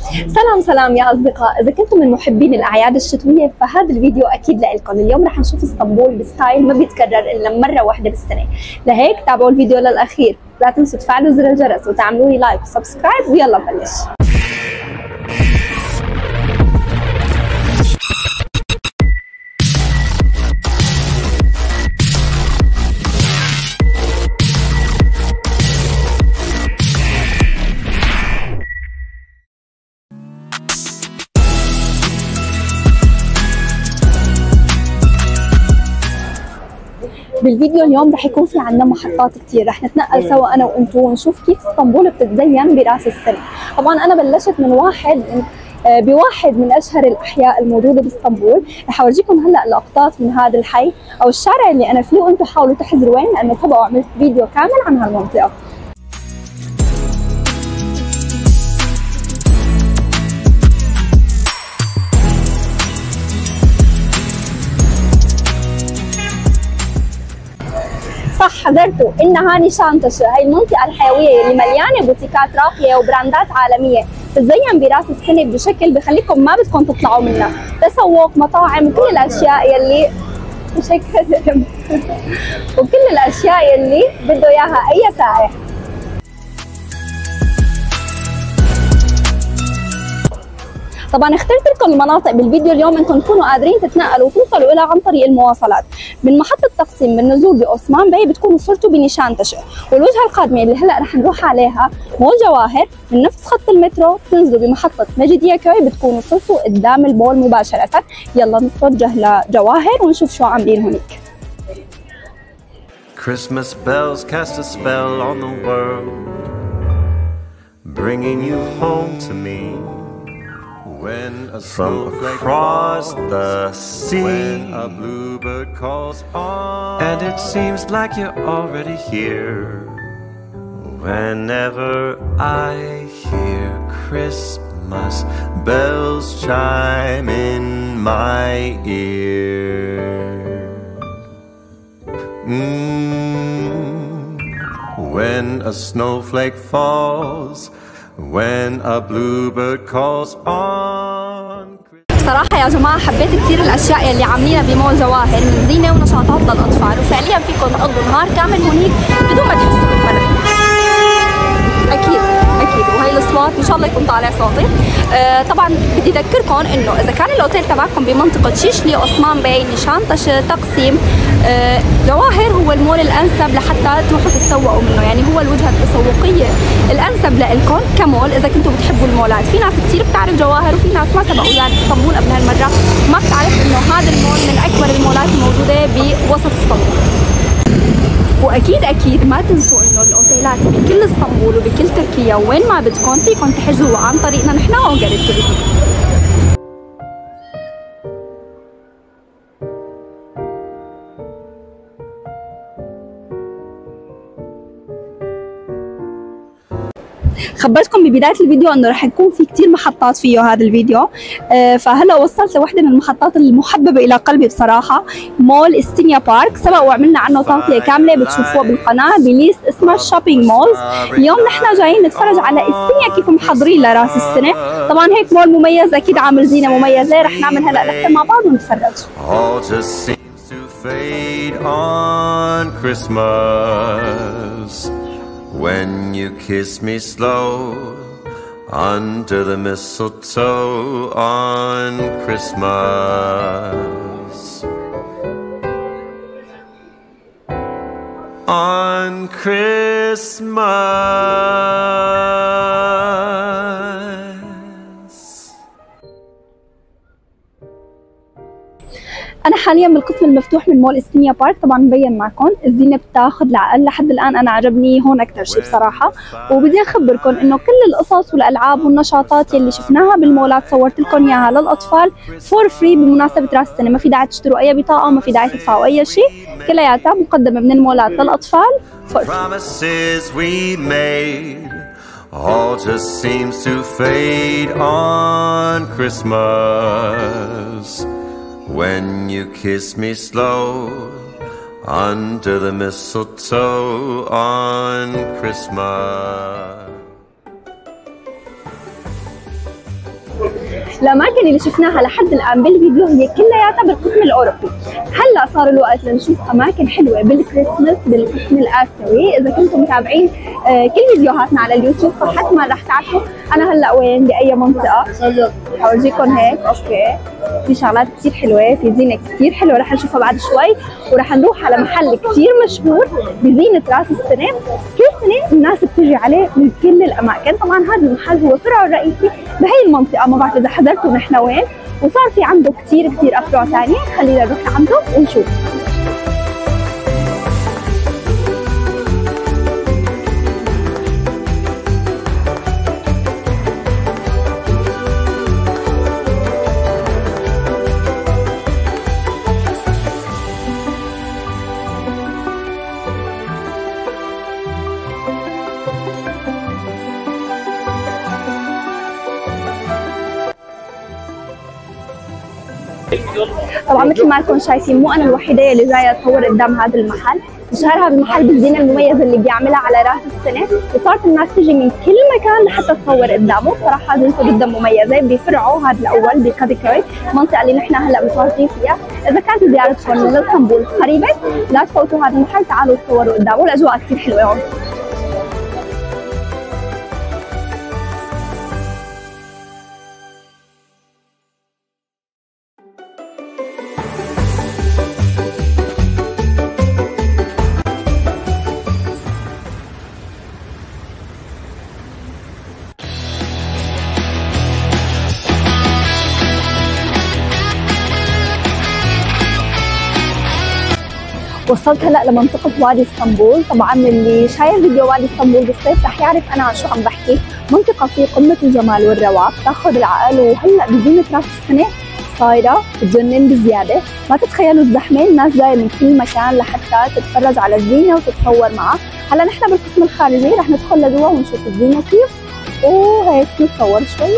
سلام سلام يا أصدقاء، إذا كنتم من محبين الأعياد الشتوية فهذا الفيديو أكيد لإلكم. اليوم رح نشوف اسطنبول بستايل ما بيتكرر إلا مرة واحدة بالسنة، لهيك تابعوا الفيديو للأخير، لا تنسوا تفعلوا زر الجرس وتعملوا لي لايك وسبسكرايب ويلا نبلش. بالفيديو اليوم رح يكون في عندنا محطات كثير، رح نتنقل سوا انا وانتم ونشوف كيف اسطنبول بتتزين براس السنه. طبعا انا بلشت من بواحد من اشهر الاحياء الموجوده باسطنبول، رح اورجيكم هلا لقطات من هذا الحي او الشارع اللي انا فيه، وانتم حاولوا تحذروا وين، لانه سبق وعملت فيديو كامل عن هالمنطقه. صح حذرتوا، انها نيشانتاشي، هي المنطقه الحيويه اللي مليانه بوتيكات راقيه وبراندات عالميه بتزين براس السنه بشكل بخليكم ما بدكم تطلعوا منها، تسوق، مطاعم، وكل الاشياء يلي وكل الاشياء يلي بده اياها اي سائح. طبعا اخترت لكم المناطق بالفيديو اليوم انكم تكونوا قادرين تتنقلوا وتوصلوا لها عن طريق المواصلات. من محطة تقسيم بالنزول بعثمان بي بتكونوا صرتوا بنيشانتاشي، والوجهة القادمة اللي هلا رح نروح عليها مول جواهر، من نفس خط المترو بتنزلوا بمحطة مجديكوي بتكونوا صرتوا قدام المول مباشرة. يلا نتوجه لجواهر ونشوف شو عاملين هونيك. Christmas bells cast a spell on the world, bringing you home to me. From across the sea, when a bluebird calls on, and it seems like you're already here. Whenever I hear Christmas bells chime in my ear, when a snowflake falls, when a bluebird calls on. صراحة يا جماعة حبيت كثير الأشياء اللي عاملينها بمول جواهر من زينة ونشاطات للأطفال، وفعليا فيكم تقضوا نهار كامل هونيك بدون ما تحسوا بالملل. أكيد وهي الأصوات إن شاء الله يكون طالع صوتي. طبعا بدي أذكركم إنه إذا كان الأوتيل تبعكم بمنطقة شيشلي، عثمان بي، نيشانتاشي، تقسيم، جواهر هو المول الأنسب لحتى تروحوا تتسوقوا منه، يعني هو الوجهة التسوقية الأنسب لإلكم كمول إذا كنتوا بتحبوا المولات. في ناس كثير بتعرف جواهر وفي ناس ما سبقوا يعني اسطنبول قبل هالمرة ما بتعرف إنه هذا المول من أكبر المولات الموجودة بوسط اسطنبول. واكيد ما تنسوا انه الاوتيلات بكل اسطنبول وبكل تركيا وين ما بدكم فيكم تحجزوا عن طريقنا نحن اوجر التوريزم. خبرتكم ببداية الفيديو انه رح يكون في كثير محطات فيه هذا الفيديو، فهلا وصلت لوحدة من المحطات المحببة الى قلبي بصراحة، مول استينيا بارك. سبق وعملنا عنه تغطية كاملة بتشوفوها بالقناة بليست اسمها شوبينج مولز. اليوم نحن جايين نتفرج على استينيا كيف محضرين لراس السنة. طبعا هيك مول مميز اكيد عامل زينة مميزة، رح نعمل هلا لفة مع بعض ونتفرج. When you kiss me slow under the mistletoe on Christmas, on Christmas. أنا حاليا بالقسم المفتوح من مول استينيا بارك. طبعا مبين معكم الزينة بتاخذ لحد الآن أنا عجبني هون أكثر شيء بصراحة. وبدي أخبركم إنه كل القصص والألعاب والنشاطات يلي شفناها بالمولات صورت لكم إياها للأطفال فور فري بمناسبة راس السنة، ما في داعي تشتروا أي بطاقة، ما في داعي تدفعوا أي شيء، كلياتها مقدمة من المولات للأطفال فور فري. All just seems to fade on Christmas. When you kiss me slow under the mistletoe on Christmas. الاماكن اللي شفناها لحد الان بالفيديو هي كلياتها بالقسم الاوروبي. هلا صار الوقت لنشوف اماكن حلوه بالكريسماس بالقسم الاسيوي. اذا كنتم متابعين كل فيديوهاتنا على اليوتيوب فحتما رح تعرفوا انا هلا وين باي منطقه. حورجيكم هيك. اوكي، في شغلات كثير حلوه، في زينه كثير حلوه رح نشوفها بعد شوي، ورح نروح على محل كثير مشهور بزينه راس السنه. كل سنه الناس بتجي عليه من كل الاماكن. طبعا هذا المحل هو فرعه الرئيسي بهي المنطقه، ما بعرف اذا حضرتوا نحن وين، وصار في عنده كثير افرع ثانيه. خلينا نروح لعنده ونشوف. طبعا مثل ما انكم شايفين مو انا الوحيده اللي جايه اتصور قدام هذا المحل. اشهر هذا المحل بالزينه المميزه اللي بيعملها على راس السنه، وصارت الناس تجي من كل مكان لحتى تصور قدامه. بصراحه زينته جدا مميزه. بفرعه هذا الاول بكاديكوي، المنطقه اللي نحن هلا متواجدين فيها. اذا كانت زيارتكم لاسطنبول قريبه لا تفوتوا هذا المحل، تعالوا تصوروا قدامه، الاجواء كثير حلوه هون. وصلت هلا لمنطقة وادي اسطنبول. طبعا اللي شايف فيديو وادي اسطنبول بالصيف رح يعرف انا عن شو عم بحكي. منطقة في قمة الجمال والروعة، بتاخذ العقل، وهلا بزينة راس السنة صايرة بتجنن بزيادة. ما تتخيلوا الزحمة، الناس جاية من كل مكان لحتى تتفرج على الزينة وتتصور معها. هلا نحن بالقسم الخارجي رح ندخل لجوا ونشوف الزينة كيف، وهيك نتصور شوي.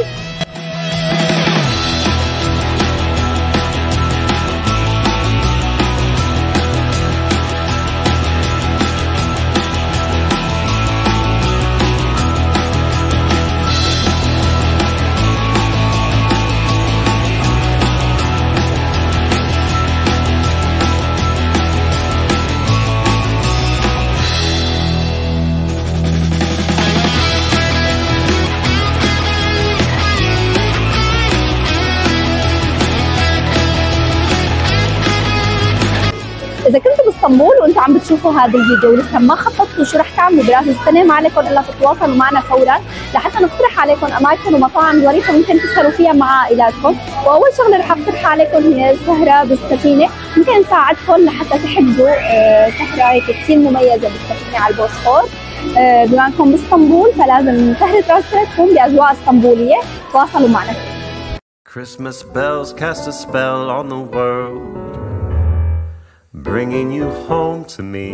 إذا كنتوا باسطنبول وأنتوا عم بتشوفوا هذا الفيديو ولسه ما خططتوا شو رح تعملوا براس السنة، ما عليكم إلا تتواصلوا معنا فورا لحتى نقترح عليكم أماكن ومطاعم ظريفة ممكن تسهروا فيها مع عائلاتكم. وأول شغلة رح أقترحها عليكم هي السهرة بالسفينة، ممكن نساعدكم لحتى تحجزوا سهرة هيك كثير مميزة بالسفينة على البوسفور. بما أنكم باسطنبول فلازم سهرة راس السنة تكون بأجواء اسطنبولية. تواصلوا معنا. Christmas bells cast a spell on the world, bringing you home to me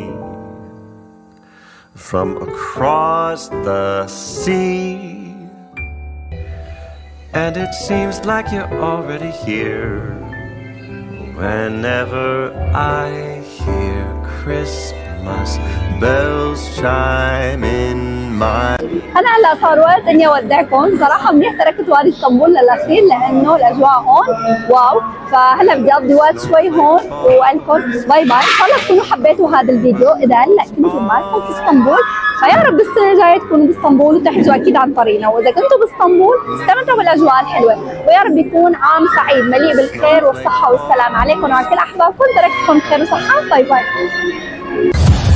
from across the sea. And it seems like you're already here whenever I hear Christmas bells chime in my. أنا هلا صار وقت إني أودعكم. صراحة منيح تركت وادي اسطنبول للأخير لأنه الأجواء هون واو، فهلا بدي أقضي وقت شوي هون وأقول لكم باي باي. إن شاء الله تكونوا حبيتوا هذا الفيديو. إذا هلا كنتوا معكم في اسطنبول فيا رب السنة الجاية تكونوا باسطنبول وتحجزوا أكيد عن طريقنا. وإذا كنتوا باسطنبول استمتعوا بالأجواء الحلوة، ويا رب يكون عام سعيد مليء بالخير والصحة والسلام عليكم وعلى كل أحبابكم. تركتكم بخير وصحة. باي باي.